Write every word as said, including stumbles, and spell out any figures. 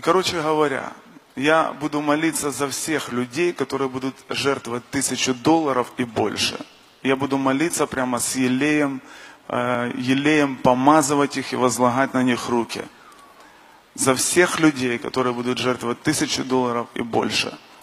Короче говоря, я буду молиться за всех людей, которые будут жертвовать тысячу долларов и больше. Я буду молиться прямо с елеем, э, елеем помазывать их и возлагать на них руки. За всех людей, которые будут жертвовать тысячу долларов и больше.